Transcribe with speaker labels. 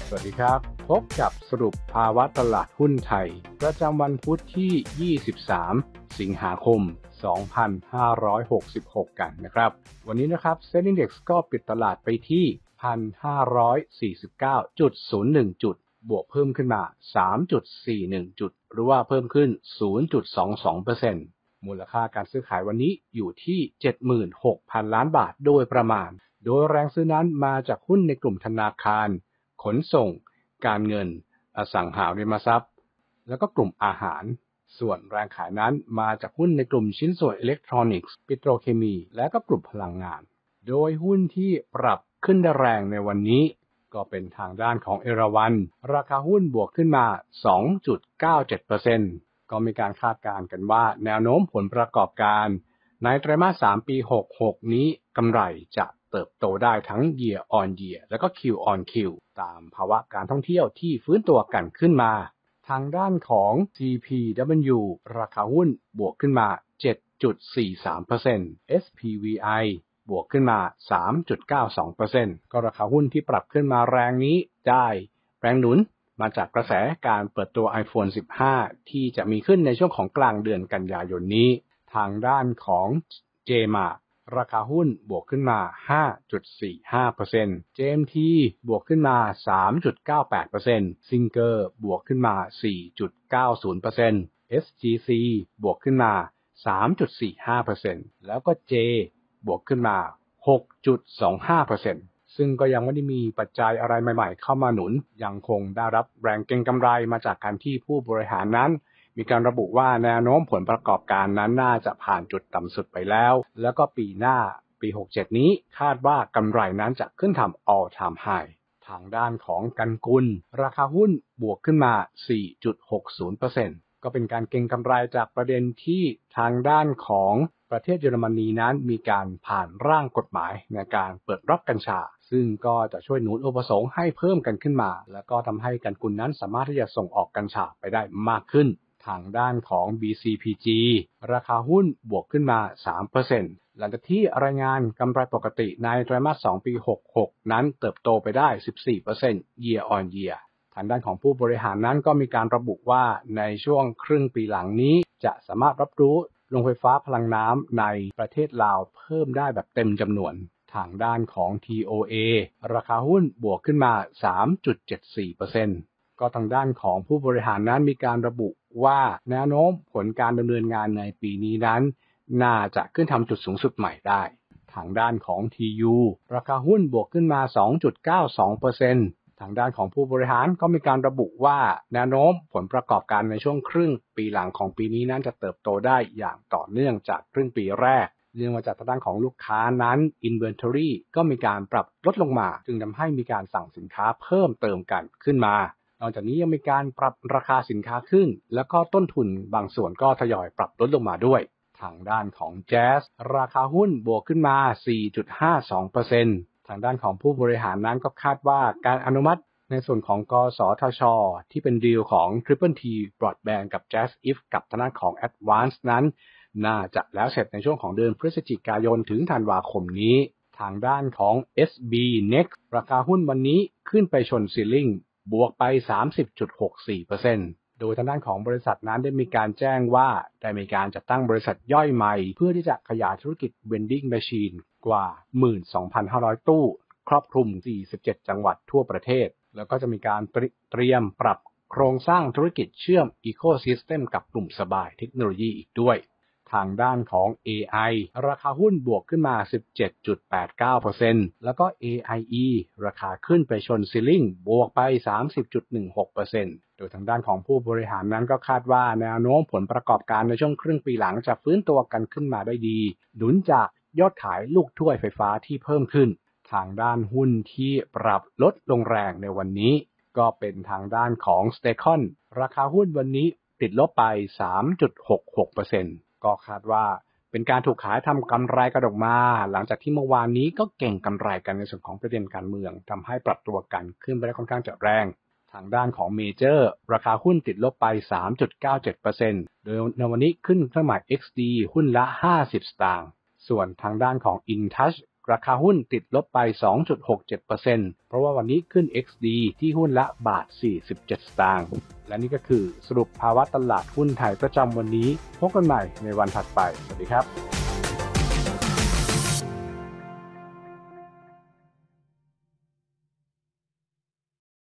Speaker 1: สวัสดีครับพบกับสรุปภาวะตลาดหุ้นไทยประจำวันพุธที่ 23 สิงหาคม 2566 กันนะครับวันนี้นะครับเซ็นดิ้งเด็กซ์ก็ปิดตลาดไปที่ 1,549.01 จุดบวกเพิ่มขึ้นมา 3.41 จุดหรือว่าเพิ่มขึ้น 0.22% มูลค่าการซื้อขายวันนี้อยู่ที่ 76,000 ล้านบาทโดยประมาณโดยแรงซื้อนั้นมาจากหุ้นในกลุ่มธนาคารขนส่งการเงินอสังหาริมทรัพย์แล้วก็กลุ่มอาหารส่วนแรงขายนั้นมาจากหุ้นในกลุ่มชิ้นส่วนอิเล็กทรอนิกส์ปิโตรเคมีและก็กลุ่มพลังงานโดยหุ้นที่ปรับขึ้นได้แรงในวันนี้ก็เป็นทางด้านของเอราวัณราคาหุ้นบวกขึ้นมา 2.97% ก็มีการคาดการณ์กันว่าแนวโน้มผลประกอบการในไตรมาส 3 ปี 66 นี้กำไรจะเติบโตได้ทั้ง year on year และก็ Q on Q ตามภาวะการท่องเที่ยวที่ฟื้นตัวกันขึ้นมาทางด้านของ TPW ราคาหุ้นบวกขึ้นมา 7.43% SPVI บวกขึ้นมา 3.92% ก็ราคาหุ้นที่ปรับขึ้นมาแรงนี้ได้แรงหนุนมาจากกระแสการเปิดตัว iPhone 15 ที่จะมีขึ้นในช่วงของกลางเดือนกันยายนนี้ทางด้านของ JMart ราคาหุ้นบวกขึ้นมา 5.45% JMT บวกขึ้นมา 3.98% Singer บวกขึ้นมา 4.90% SGC บวกขึ้นมา 3.45% แล้วก็ J บวกขึ้นมา 6.25% ซึ่งก็ยังไม่ได้มีปัจจัยอะไรใหม่ๆเข้ามาหนุนยังคงได้รับแรงเก็งกำไรมาจากการที่ผู้บริหารนั้นมีการระบุว่าแนวโน้มผลประกอบการนั้นน่าจะผ่านจุดต่ำสุดไปแล้วแล้วก็ปีหน้าปี 67 นี้คาดว่ากำไรนั้นจะขึ้นทำ all time high ทางด้านของกันกุลราคาหุ้นบวกขึ้นมา 4.60% ก็เป็นการเก็งกำไรจากประเด็นที่ทางด้านของประเทศเยอรมนีนั้นมีการผ่านร่างกฎหมายในการเปิดรับกัญชาซึ่งก็จะช่วยหนุนอุปสงค์ให้เพิ่มกันขึ้นมาแล้วก็ทำให้กันกุลนั้นสามารถที่จะส่งออกกัญชาไปได้มากขึ้นทางด้านของ BCPG ราคาหุ้นบวกขึ้นมา 3% หลังจากที่รายงานกำไรปกติในไตรมาส 2 ปี 66 นั้นเติบโตไปได้ 14% year on year ทางด้านของผู้บริหารนั้นก็มีการระบุว่าในช่วงครึ่งปีหลังนี้จะสามารถรับรู้โรงไฟฟ้าพลังน้ำในประเทศลาวเพิ่มได้แบบเต็มจำนวนทางด้านของ TOA ราคาหุ้นบวกขึ้นมา 3.74%ก็ทางด้านของผู้บริหารนั้นมีการระบุว่าแนวโน้มผลการดำเนินงานในปีนี้นั้นน่าจะขึ้นทำจุดสูงสุดใหม่ได้ทางด้านของ TU ราคาหุ้นบวกขึ้นมา 2.92% ทางด้านของผู้บริหารก็มีการระบุว่าแนวโน้มผลประกอบการในช่วงครึ่งปีหลังของปีนี้นั้นจะเติบโตได้อย่างต่อเนื่องจากครึ่งปีแรกเนื่องมาจากทางด้านของลูกค้านั้น Inventory ก็มีการปรับลดลงมาจึงทำให้มีการสั่งสินค้าเพิ่มเติมกันขึ้นมานอกจากนี้ยังมีการปรับราคาสินค้าขึ้นแล้วก็ต้นทุนบางส่วนก็ทยอยปรับลดลงมาด้วยทางด้านของ Jazz ราคาหุ้นบวกขึ้นมา 4.52% ทางด้านของผู้บริหารนั้นก็คาดว่าการอนุมัติในส่วนของกสทช.ที่เป็นดีลของ Triple T Broadband กับ Jazz If กับทางด้านของ Advance นั้นน่าจะแล้วเสร็จในช่วงของเดือนพฤศจิกายนถึงธันวาคมนี้ทางด้านของ SB Next ราคาหุ้นวันนี้ขึ้นไปชนซีลิ่งบวกไป 30.64% โดยทางด้านของบริษัทนั้นได้มีการแจ้งว่าได้มีการจัดตั้งบริษัทย่อยใหม่เพื่อที่จะขยายธุรกิจ Vending Machine กว่า 12,500 ตู้ครอบคลุม 47 จังหวัดทั่วประเทศแล้วก็จะมีการเตรียมปรับโครงสร้างธุรกิจเชื่อม Ecosystem กับกลุ่มสบายเทคโนโลยีอีกด้วยทางด้านของ AI ราคาหุ้นบวกขึ้นมา 17.89% แล้วก็ AIE ราคาขึ้นไปชนซีลิ่งบวกไป 30.16% โดยทางด้านของผู้บริหารนั้นก็คาดว่าแนวโน้มผลประกอบการในช่วงครึ่งปีหลังจะฟื้นตัวกันขึ้นมาได้ดีหนุนจากยอดขายลูกถ้วยไฟฟ้าที่เพิ่มขึ้นทางด้านหุ้นที่ปรับลดลงแรงในวันนี้ก็เป็นทางด้านของ Stacon ราคาหุ้นวันนี้ติดลบไป 3.66%ก็คาดว่าเป็นการถูกขายทำกำไรกันออกมาหลังจากที่เมื่อวานนี้ก็เก่งกำไรกันในส่วนของประเด็นการเมืองทำให้ปรับตัวกันขึ้นไปได้ค่อนข้างจะแรงทางด้านของเมเจอร์ราคาหุ้นติดลบไป 3.97% โดยในวันนี้ขึ้นเครื่องหมาย XD หุ้นละ50 สตางค์ส่วนทางด้านของ InTouch ราคาหุ้นติดลบไป 2.67% เพราะว่าวันนี้ขึ้น XD ที่หุ้นละบาท 47 สตางค์และนี่ก็คือสรุปภาวะตลาดหุ้นไทยประจำวันนี้พบกันใหม่ในวันถัดไปสวัสดีครับ